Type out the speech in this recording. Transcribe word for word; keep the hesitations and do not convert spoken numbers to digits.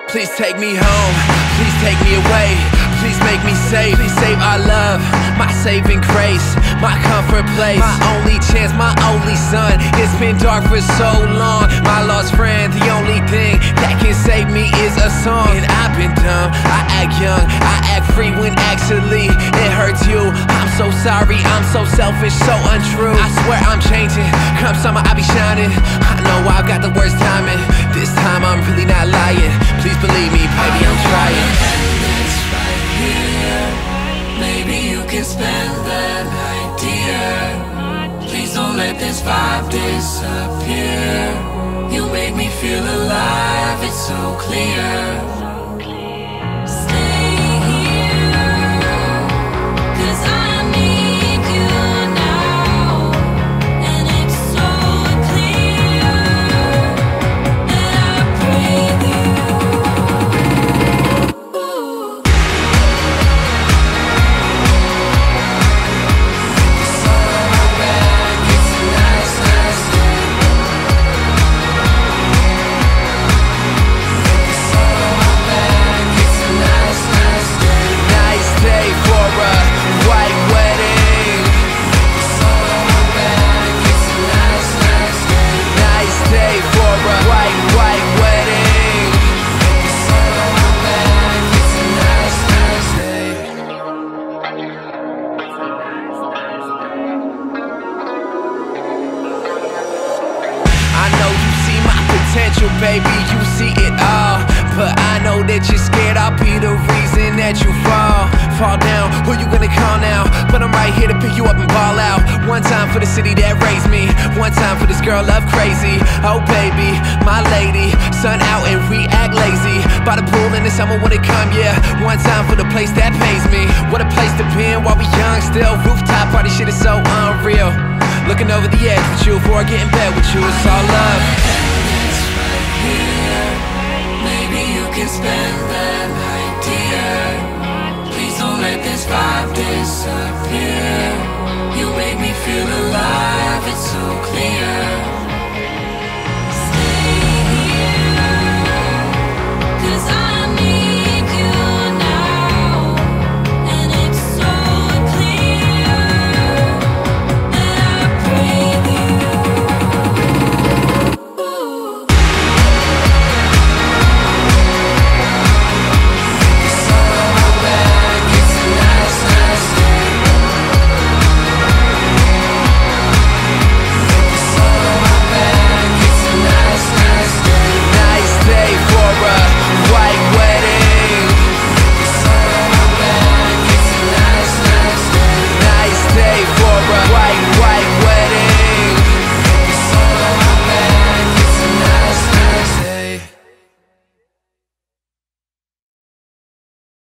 Please take me home, please take me away. Please make me safe, please save our love, my saving grace, my comfort place, my only chance, my only son. It's been dark for so long, my lost friend. The only thing that can save me is a song. And I've been dumb, I act young, I act free when actually it hurts you. I'm so sorry, I'm so selfish, so untrue. I swear I'm changing, come summer I'll be shining. I know I've got the worst timing, this time I'm really not lying. Please believe me, baby, I'm trying. Maybe you can spend the night, dear. Please don't let this vibe disappear. You make me feel alive, it's so clear. Stay here, 'cause I need you now. And it's so clear that I breathe you. Ooh. Baby, you see it all, but I know that you're scared I'll be the reason that you fall. Fall down, who you gonna call now? But I'm right here to pick you up and ball out. One time for the city that raised me, one time for this girl love crazy. Oh baby, my lady, sun out and we act lazy. By the pool in the summer when it come, yeah. One time for the place that pays me. What a place to be in while we young still. Rooftop party shit is so unreal. Looking over the edge with you before I get in bed with you, it's all love. Maybe you can spend